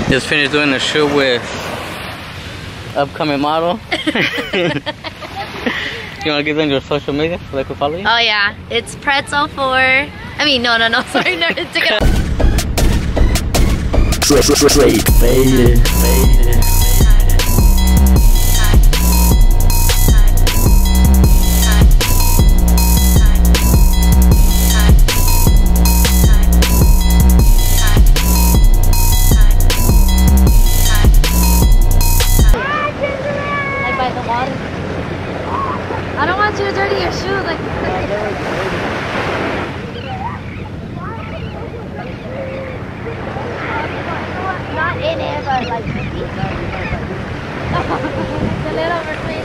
Just finished doing a shoot with upcoming model. You want to give them your social media so they can follow you? Oh yeah, it's Pretzel4. I mean, no, sorry, no, it's a Faded. Like by the water. I don't want you to dirty your shoes like not in it, but like it's a little retreat.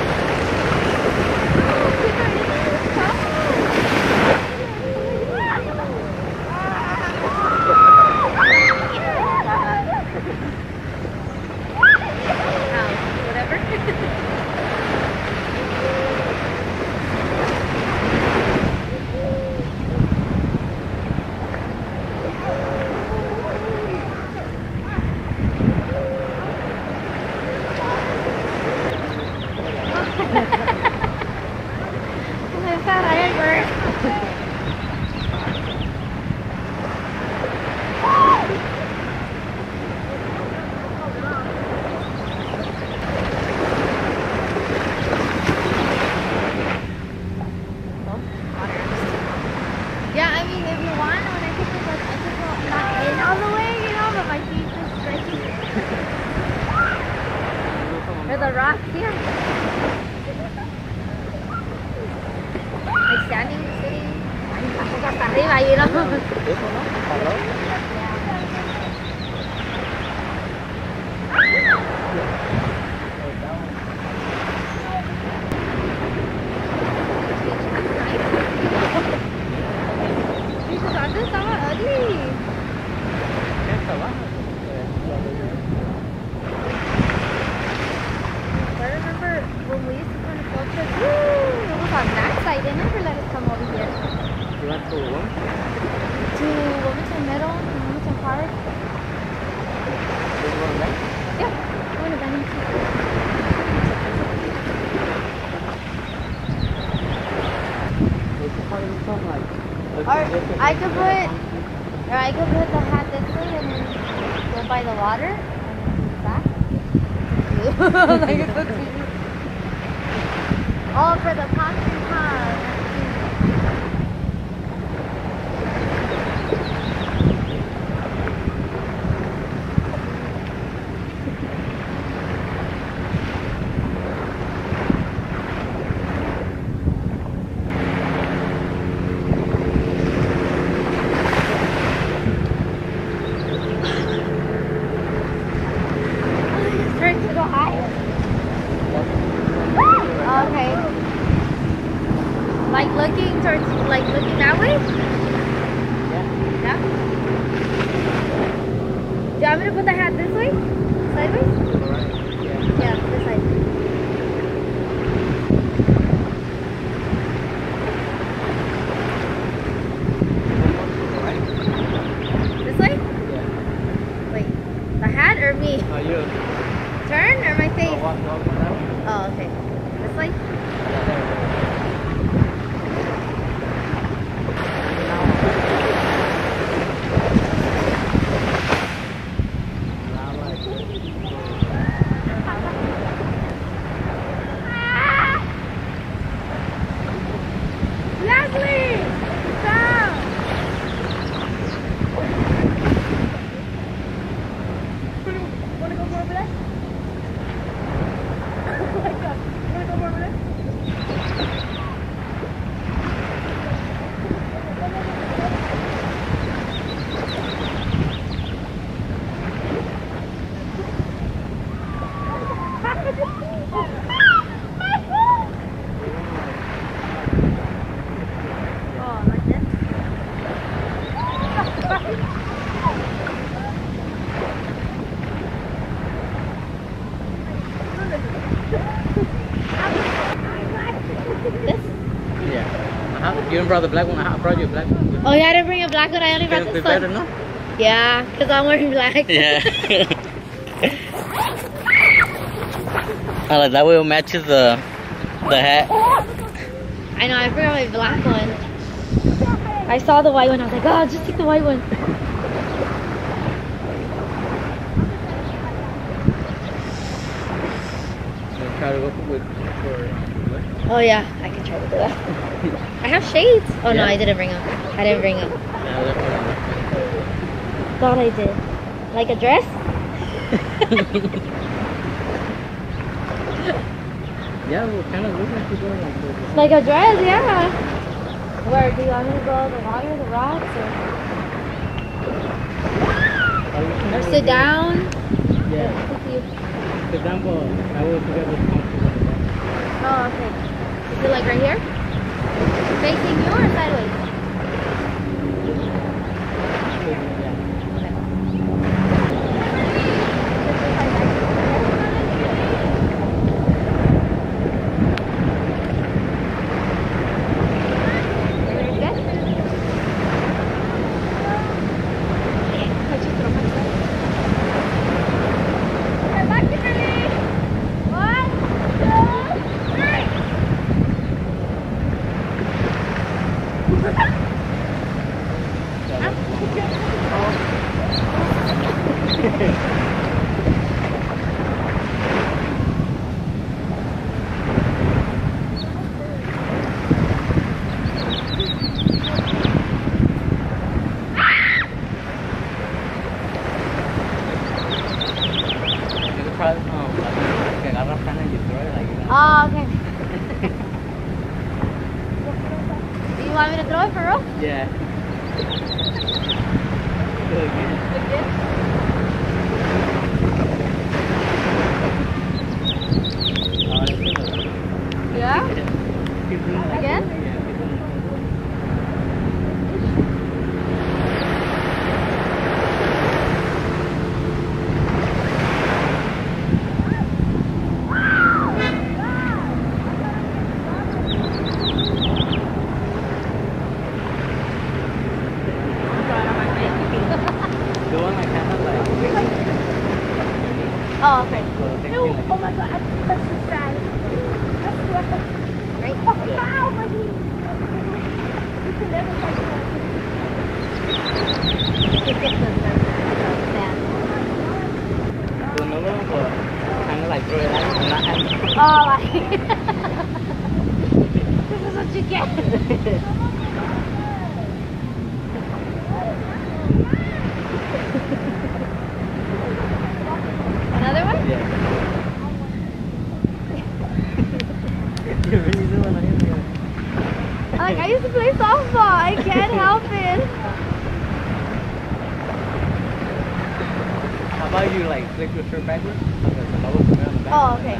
Yeah, I mean, if you want, when I take this, I could go not in all the way, you know, but my feet just stretching. There's a rock here. Like standing, sitting. Hasta arriba, you know. They never let us come over here. You went to what? To Wilmington Middle and Wilmington Park. Did you go to that? Yeah, I went to Bennington. Or I could put the hat this way and then go by the water and then back. Like it's so cute. Oh, for the pumpkin pie. Turn to go higher. Okay. Like looking towards, like looking that way? Yeah. Do you want me to put the hat this way? Sideways? Yeah, this side. This way? Wait, the hat or me? You. Turn or my face? Walk down. Oh, okay. This way? Leslie! Stop! Wanna go more over there? Oh my god. Wanna go more over there? Oh, like this? This? Yeah. You didn't brought the black one? I brought you a black one. Oh yeah, I didn't bring a black one. I only brought It'll this be one. better, no? Yeah, because I'm wearing black. Yeah. I like that way it matches the hat. I know, I forgot my black one. I saw the white one, I was like, oh, just take the white one. Try to go for Oh yeah, I can try to do that. I have shades. Oh no, I didn't bring them. I didn't bring them. Thought I did. Like a dress? Yeah, well, kind of looks like you're going like this. Like a dress, yeah. Where do you want me to go? The water, the rocks, or sit down? Yeah. Sit down, but I will forget the comfortable. Oh, okay. Is it like right here? Facing you or sideways? Oh, okay. Do you want me to throw it for real? Yeah. Yeah? Again? Oh, okay. No, oh my god, that's so sad. That's what. Right? Oh, wow, my knee. You can never find Kind of like throw it out and not have Oh, this is what you get. Another one? Yeah. You really do want to hit me. Like, I used to play softball. I can't help it. How about you like flick your shirt backwards? Oh, okay.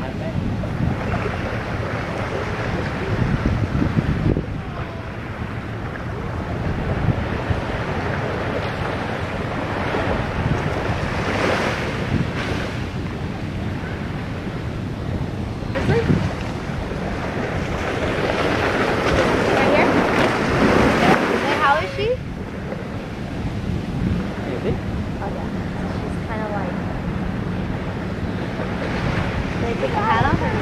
Take a hat off or no?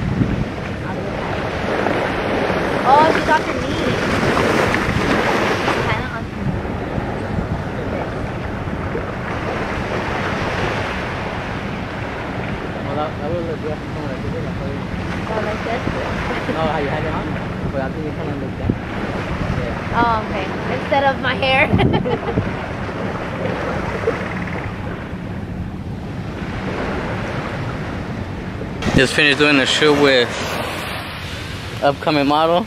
Oh, she's off her knee. Kind of on her knee. Well, that would look good. Oh, like this? No, how you had it on? But I think you kind of look down. Yeah. Oh, okay. Instead of my hair. Just finished doing a shoot with upcoming model.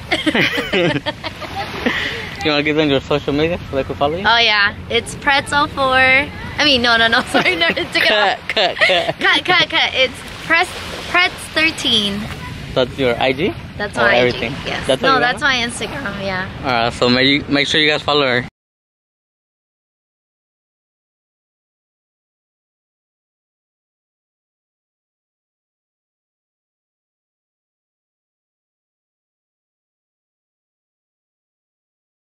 You want to give them your social media so they can follow you? Oh yeah, it's Pretzel4. I mean, no, sorry, no, it's cut. It's Pretz13. That's your IG? That's or my everything? IG. Yes. That's no, that's my Instagram. Yeah. Alright, so make sure you guys follow her.